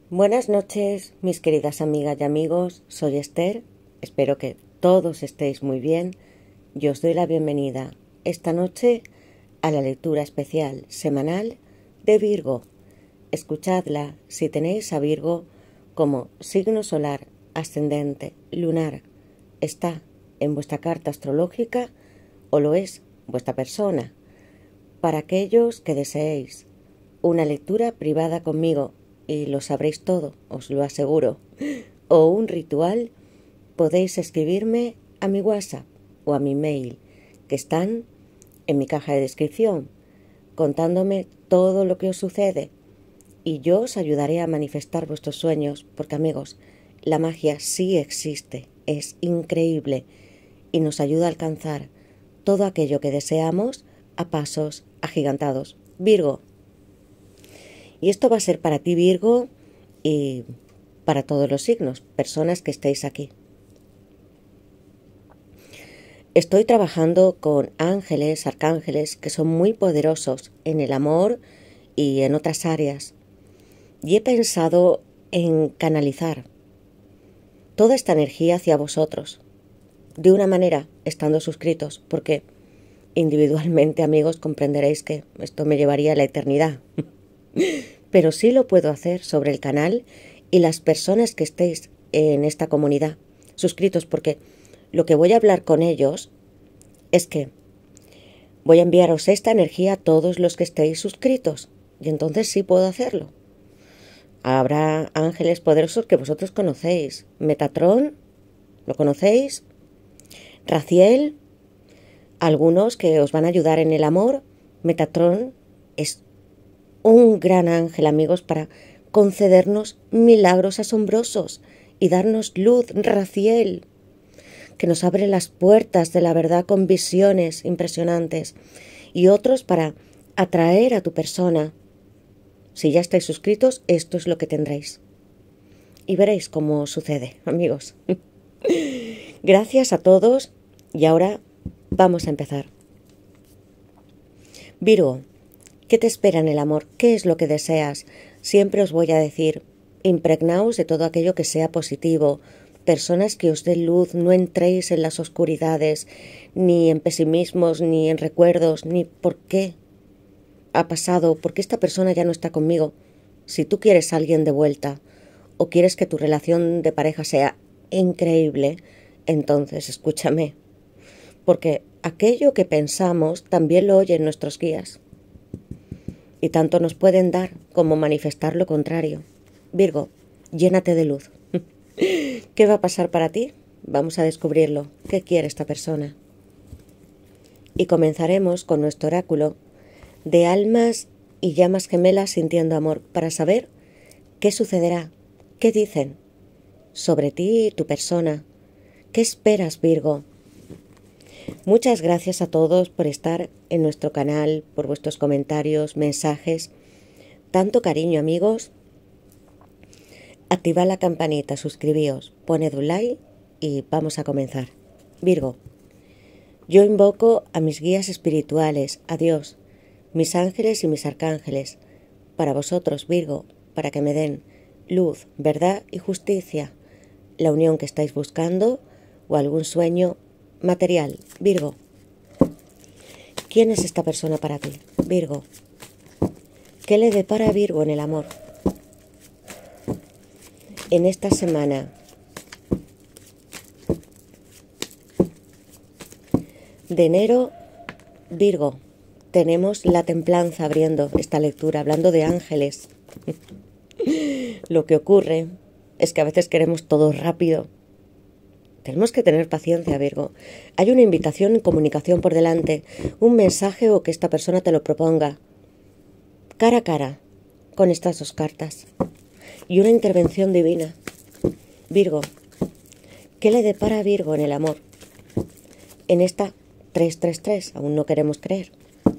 Buenas noches, mis queridas amigas y amigos. Soy Esther. Espero que todos estéis muy bien. Yo os doy la bienvenida esta noche a la lectura especial semanal de Virgo. Escuchadla si tenéis a Virgo como signo solar, ascendente, lunar. Está en vuestra carta astrológica o lo es vuestra persona. Para aquellos que deseéis una lectura privada conmigo, y lo sabréis todo, os lo aseguro, o un ritual, podéis escribirme a mi WhatsApp o a mi mail, que están en mi caja de descripción, contándome todo lo que os sucede, y yo os ayudaré a manifestar vuestros sueños, porque amigos, la magia sí existe, es increíble, y nos ayuda a alcanzar todo aquello que deseamos a pasos agigantados. Virgo. Y esto va a ser para ti, Virgo, y para todos los signos, personas que estéis aquí. Estoy trabajando con ángeles, arcángeles, que son muy poderosos en el amor y en otras áreas. Y he pensado en canalizar toda esta energía hacia vosotros, de una manera, estando suscritos, porque individualmente, amigos, comprenderéis que esto me llevaría a la eternidad. Pero sí lo puedo hacer sobre el canal y las personas que estéis en esta comunidad suscritos, porque lo que voy a hablar con ellos es que voy a enviaros esta energía a todos los que estéis suscritos, y entonces sí puedo hacerlo. Habrá ángeles poderosos que vosotros conocéis. Metatrón, ¿lo conocéis? Raziel, algunos que os van a ayudar en el amor. Metatrón es un gran ángel, amigos, para concedernos milagros asombrosos y darnos luz. Raziel, que nos abre las puertas de la verdad con visiones impresionantes, y otros para atraer a tu persona. Si ya estáis suscritos, esto es lo que tendréis. Y veréis cómo sucede, amigos. Gracias a todos, y ahora vamos a empezar. Virgo. ¿Qué te espera en el amor? ¿Qué es lo que deseas? Siempre os voy a decir, impregnaos de todo aquello que sea positivo. Personas que os den luz, no entréis en las oscuridades, ni en pesimismos, ni en recuerdos, ni por qué ha pasado, por qué esta persona ya no está conmigo. Si tú quieres a alguien de vuelta, o quieres que tu relación de pareja sea increíble, entonces escúchame, porque aquello que pensamos también lo oyen nuestros guías. Y tanto nos pueden dar como manifestar lo contrario. Virgo, llénate de luz. ¿Qué va a pasar para ti? Vamos a descubrirlo. ¿Qué quiere esta persona? Y comenzaremos con nuestro oráculo de almas y llamas gemelas sintiendo amor, para saber qué sucederá, qué dicen sobre ti y tu persona. ¿Qué esperas, Virgo? Muchas gracias a todos por estar en nuestro canal, por vuestros comentarios, mensajes. Tanto cariño, amigos. Activad la campanita, suscribíos, poned un like y vamos a comenzar. Virgo. Yo invoco a mis guías espirituales, a Dios, mis ángeles y mis arcángeles, para vosotros, Virgo, para que me den luz, verdad y justicia, la unión que estáis buscando o algún sueño material. Virgo. ¿Quién es esta persona para ti? Virgo. ¿Qué le depara a Virgo en el amor? En esta semana de enero, Virgo, tenemos la templanza abriendo esta lectura, hablando de ángeles. Lo que ocurre es que a veces queremos todo rápido. Tenemos que tener paciencia, Virgo. Hay una invitación y comunicación por delante, un mensaje o que esta persona te lo proponga. Cara a cara, con estas dos cartas. Y una intervención divina. Virgo, ¿qué le depara a Virgo en el amor? En esta 333, aún no queremos creer.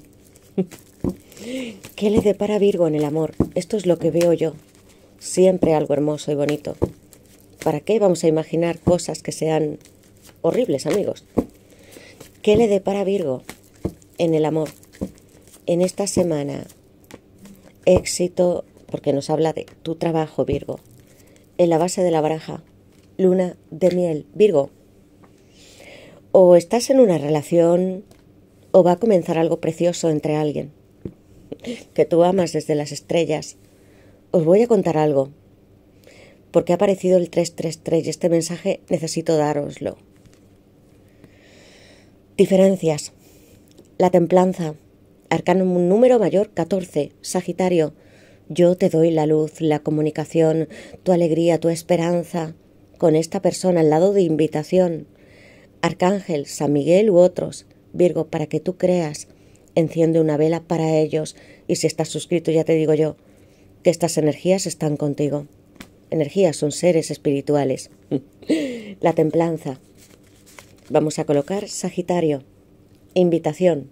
¿Qué le depara a Virgo en el amor? Esto es lo que veo yo. Siempre algo hermoso y bonito. ¿Para qué vamos a imaginar cosas que sean horribles, amigos? ¿Qué le depara a Virgo en el amor? En esta semana, éxito, porque nos habla de tu trabajo, Virgo. En la base de la baraja, luna de miel, Virgo. O estás en una relación o va a comenzar algo precioso entre alguien que tú amas desde las estrellas. Os voy a contar algo, porque ha aparecido el 333 y este mensaje necesito dároslo. Diferencias. La templanza. Arcano número mayor 14. Sagitario. Yo te doy la luz, la comunicación, tu alegría, tu esperanza. Con esta persona al lado de invitación. Arcángel, San Miguel u otros. Virgo, para que tú creas. Enciende una vela para ellos. Y si estás suscrito, ya te digo yo, que estas energías están contigo. Energías son seres espirituales. La templanza. Vamos a colocar Sagitario. Invitación.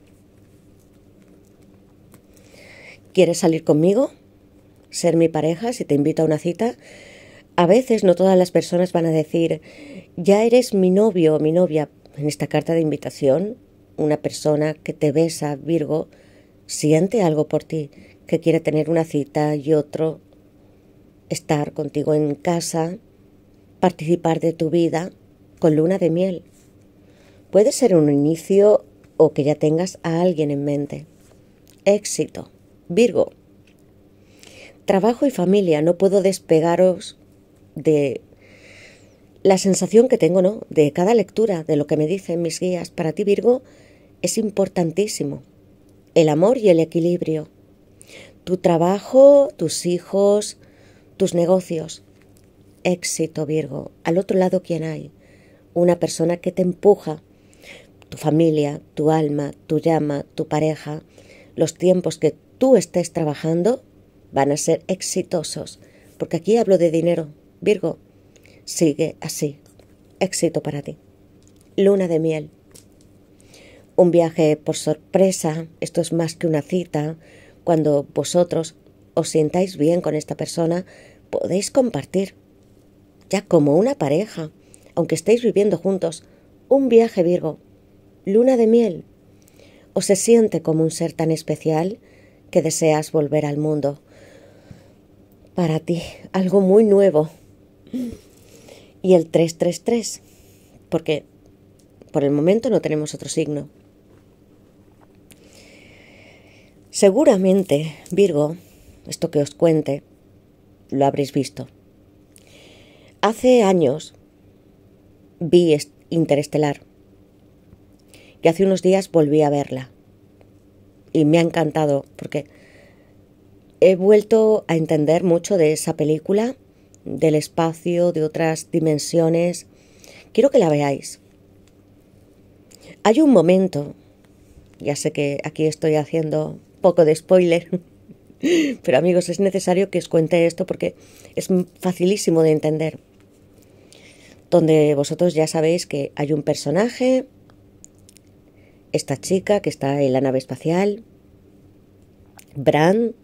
¿Quieres salir conmigo? ¿Ser mi pareja si te invito a una cita? A veces no todas las personas van a decir, ya eres mi novio o mi novia. En esta carta de invitación, una persona que te besa, Virgo, siente algo por ti, que quiere tener una cita y otro estar contigo en casa, participar de tu vida con luna de miel. Puede ser un inicio o que ya tengas a alguien en mente. Éxito. Virgo. Trabajo y familia. No puedo despegaros de la sensación que tengo, ¿no? De cada lectura, de lo que me dicen mis guías. Para ti, Virgo, es importantísimo. El amor y el equilibrio. Tu trabajo, tus hijos, tus negocios. Éxito, Virgo. Al otro lado, ¿quién hay? Una persona que te empuja. Tu familia, tu alma, tu llama, tu pareja. Los tiempos que tú estés trabajando van a ser exitosos. Porque aquí hablo de dinero. Virgo, sigue así. Éxito para ti. Luna de miel. Un viaje por sorpresa. Esto es más que una cita. Cuando vosotros os sientáis bien con esta persona, podéis compartir. Ya como una pareja, aunque estéis viviendo juntos, un viaje, Virgo. Luna de miel. O se siente como un ser tan especial que deseas volver al mundo. Para ti, algo muy nuevo. Y el 333, porque por el momento no tenemos otro signo. Seguramente, Virgo, esto que os cuente, lo habréis visto. Hace años vi Interestelar y hace unos días volví a verla y me ha encantado porque he vuelto a entender mucho de esa película, del espacio, de otras dimensiones. Quiero que la veáis. Hay un momento, ya sé que aquí estoy haciendo poco de spoiler, pero amigos, es necesario que os cuente esto porque es facilísimo de entender. Donde vosotros ya sabéis que hay un personaje, esta chica que está en la nave espacial, Bran,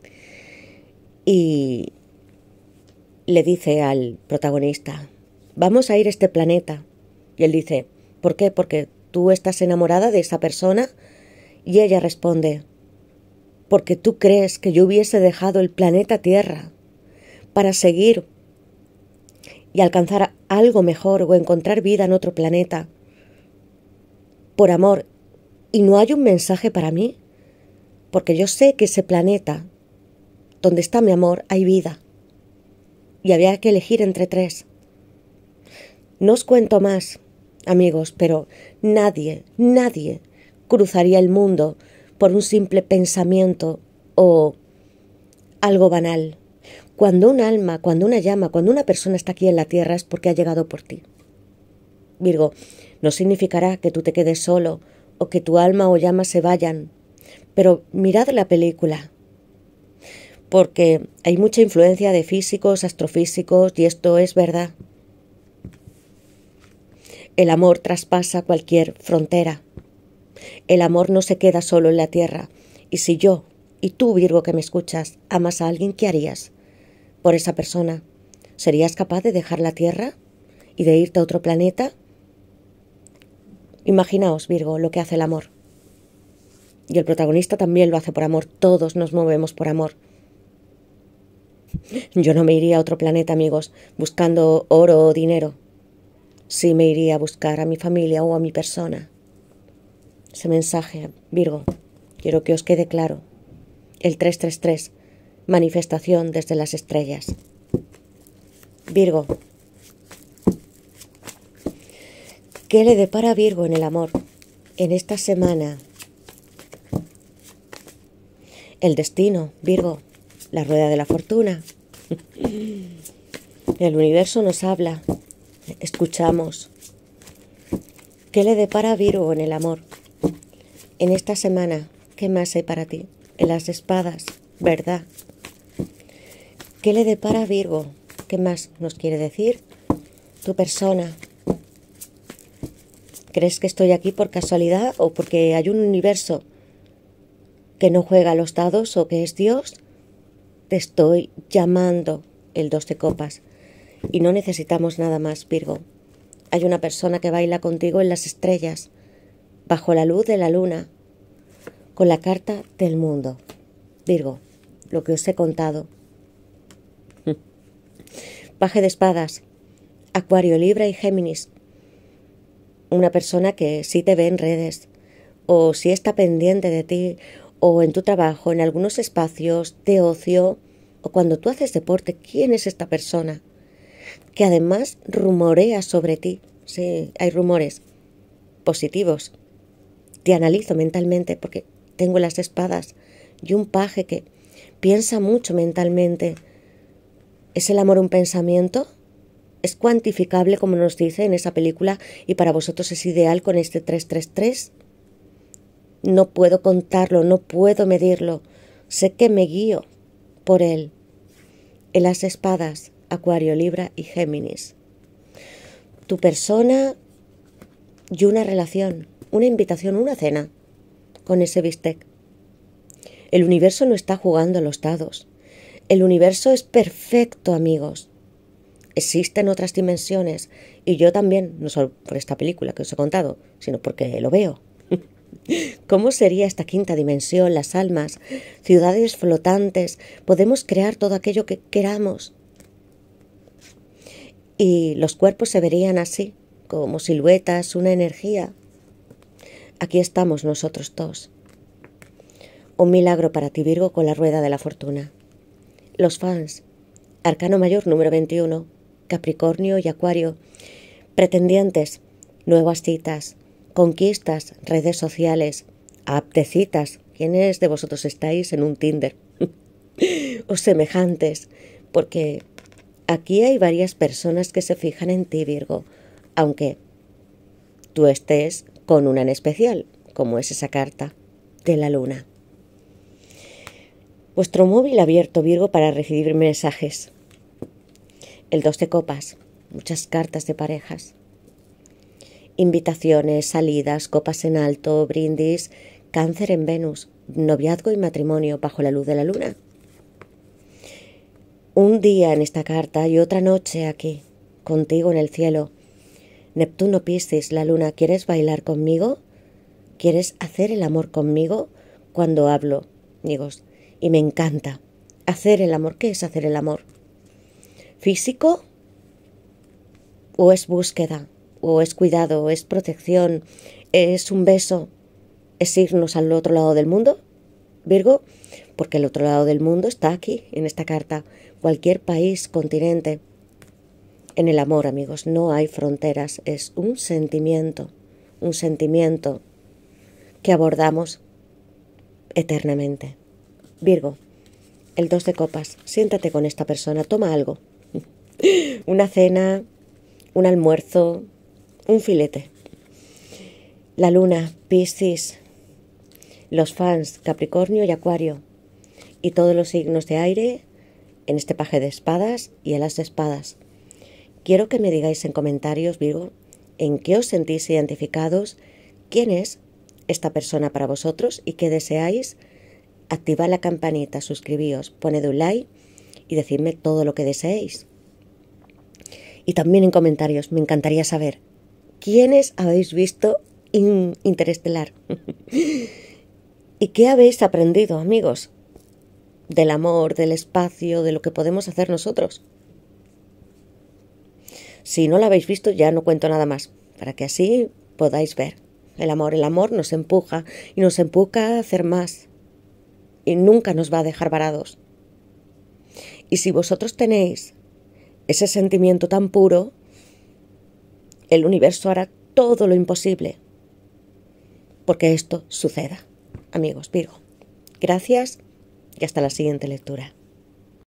y le dice al protagonista, vamos a ir a este planeta. Y él dice, ¿por qué? Porque tú estás enamorada de esa persona. Y ella responde, porque tú crees que yo hubiese dejado el planeta Tierra para seguir y alcanzar algo mejor o encontrar vida en otro planeta por amor. Y no hay un mensaje para mí, porque yo sé que ese planeta donde está mi amor hay vida y había que elegir entre tres. No os cuento más, amigos, pero nadie cruzaría el mundo por un simple pensamiento o algo banal. Cuando un alma, cuando una llama, cuando una persona está aquí en la tierra es porque ha llegado por ti. Virgo, no significará que tú te quedes solo o que tu alma o llama se vayan, pero mirad la película, porque hay mucha influencia de físicos, astrofísicos, y esto es verdad. El amor traspasa cualquier frontera. El amor no se queda solo en la tierra. Y si yo, y tú, Virgo, que me escuchas, amas a alguien, ¿qué harías por esa persona? ¿Serías capaz de dejar la tierra y de irte a otro planeta? Imaginaos, Virgo, lo que hace el amor. Y el protagonista también lo hace por amor. Todos nos movemos por amor. Yo no me iría a otro planeta, amigos, buscando oro o dinero. Sí me iría a buscar a mi familia o a mi persona. Ese mensaje, Virgo, quiero que os quede claro. El 333, manifestación desde las estrellas. Virgo, ¿qué le depara a Virgo en el amor en esta semana? El destino, Virgo, la rueda de la fortuna. El universo nos habla, escuchamos. ¿Qué le depara a Virgo en el amor en esta semana? ¿Qué más hay para ti? En las espadas, ¿verdad? ¿Qué le depara a Virgo? ¿Qué más nos quiere decir tu persona? ¿Crees que estoy aquí por casualidad o porque hay un universo que no juega a los dados o que es Dios? Te estoy llamando, el 2 de copas, y no necesitamos nada más, Virgo. Hay una persona que baila contigo en las estrellas, bajo la luz de la luna, con la carta del mundo. Virgo, lo que os he contado. Paje de espadas, Acuario, Libra y Géminis. Una persona que sí te ve en redes, o sí está pendiente de ti, o en tu trabajo, en algunos espacios de ocio, o cuando tú haces deporte. ¿Quién es esta persona? Que además rumorea sobre ti. Sí, hay rumores positivos. Te analizo mentalmente porque tengo las espadas y un paje que piensa mucho mentalmente. ¿Es el amor un pensamiento? ¿Es cuantificable, como nos dice en esa película, y para vosotros es ideal con este 333? No puedo contarlo, no puedo medirlo. Sé que me guío por él. En las espadas, Acuario, Libra y Géminis. Tu persona y una relación, una invitación, una cena con ese bistec. El universo no está jugando a los dados. El universo es perfecto, amigos. Existen otras dimensiones y yo también, no solo por esta película que os he contado, sino porque lo veo. ¿Cómo sería esta quinta dimensión, las almas, ciudades flotantes? Podemos crear todo aquello que queramos. Y los cuerpos se verían así, como siluetas, una energía. Aquí estamos nosotros dos. Un milagro para ti, Virgo, con la rueda de la fortuna. Los fans, Arcano Mayor número 21, Capricornio y Acuario, pretendientes, nuevas citas, conquistas, redes sociales, app de citas. ¿Quiénes de vosotros estáis en un Tinder? O semejantes, porque aquí hay varias personas que se fijan en ti, Virgo, aunque tú estés con una en especial, como es esa carta de la luna. Vuestro móvil abierto, Virgo, para recibir mensajes. El 2 de copas, muchas cartas de parejas. Invitaciones, salidas, copas en alto, brindis, Cáncer en Venus, noviazgo y matrimonio bajo la luz de la luna. Un día en esta carta y otra noche aquí, contigo en el cielo. Neptuno, Piscis, la luna, ¿quieres bailar conmigo? ¿Quieres hacer el amor conmigo? Cuando hablo, amigos, y me encanta. Hacer el amor, ¿qué es hacer el amor? ¿Físico? ¿O es búsqueda? ¿O es cuidado? ¿O es protección? ¿Es un beso? ¿Es irnos al otro lado del mundo, Virgo? Porque el otro lado del mundo está aquí, en esta carta. Cualquier país, continente. En el amor, amigos, no hay fronteras. Es un sentimiento que abordamos eternamente. Virgo, el 2 de copas. Siéntate con esta persona, toma algo. Una cena, un almuerzo, un filete. La luna, Piscis, los fans, Capricornio y Acuario, y todos los signos de aire en este paje de espadas y el as de espadas. Quiero que me digáis en comentarios, Virgo, en qué os sentís identificados, quién es esta persona para vosotros y qué deseáis. Activad la campanita, suscribíos, poned un like y decidme todo lo que deseéis. Y también en comentarios me encantaría saber quiénes habéis visto Interestelar. ¿Y qué habéis aprendido, amigos? del amor, del espacio, de lo que podemos hacer nosotros. Si no lo habéis visto, ya no cuento nada más, para que así podáis ver el amor. El amor nos empuja y nos empuja a hacer más y nunca nos va a dejar varados. Y si vosotros tenéis ese sentimiento tan puro, el universo hará todo lo imposible porque esto suceda. Amigos Virgo, gracias y hasta la siguiente lectura.